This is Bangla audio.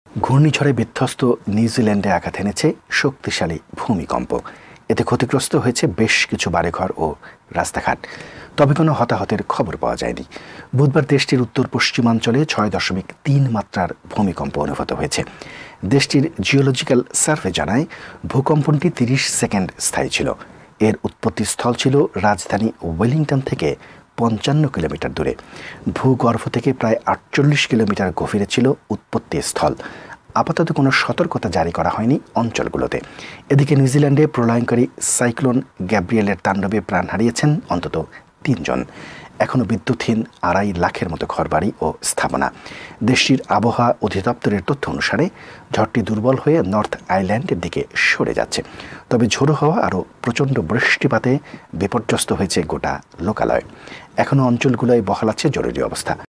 ঘূর্ণিঝড়ে বিধ্বস্ত নিউজিল্যান্ডে আঘাত এনেছে শক্তিশালী ভূমিকম্প। এতে ক্ষতিগ্রস্ত হয়েছে বেশ কিছু বাড়িঘর ও রাস্তাঘাট, তবে কোনো হতাহতের খবর পাওয়া যায়নি। বুধবার দেশটির উত্তর পশ্চিমাঞ্চলে 6.3 মাত্রার ভূমিকম্প অনুভূত হয়েছে। দেশটির জিওলজিক্যাল সার্ভে জানায় ভূকম্পনটি 30 সেকেন্ড স্থায়ী ছিল। এর উৎপত্তিস্থল ছিল রাজধানী ওয়েলিংটন থেকে 55 কিলোমিটার দূরে। ভূগর্ভ থেকে প্রায় 48 কিলোমিটার গভীরে ছিল উৎপত্তি স্থল। আপাতত কোনো সতর্কতা জারি করা হয়নি অঞ্চলগুলোতে। এদিকে নিউজিল্যান্ডে প্রলয়ঙ্করী সাইক্লোন গ্যাব্রিয়েলের তাণ্ডবে প্রাণ হারিয়েছেন অন্তত 3 জন। এখনও বিদ্যুৎহীন 2.5 লাখের মতো ঘরবাড়ি ও স্থাপনা। দেশটির আবহাওয়া অধিদপ্তরের তথ্য অনুসারে ঝড়টি দুর্বল হয়ে নর্থ আইল্যান্ডের দিকে সরে যাচ্ছে। তবে ঝোড়ো হাওয়া আরও প্রচণ্ড বৃষ্টিপাতে বিপর্যস্ত হয়েছে গোটা লোকালয়। এখনও অঞ্চলগুলোয় বহাল আছে জরুরি অবস্থা।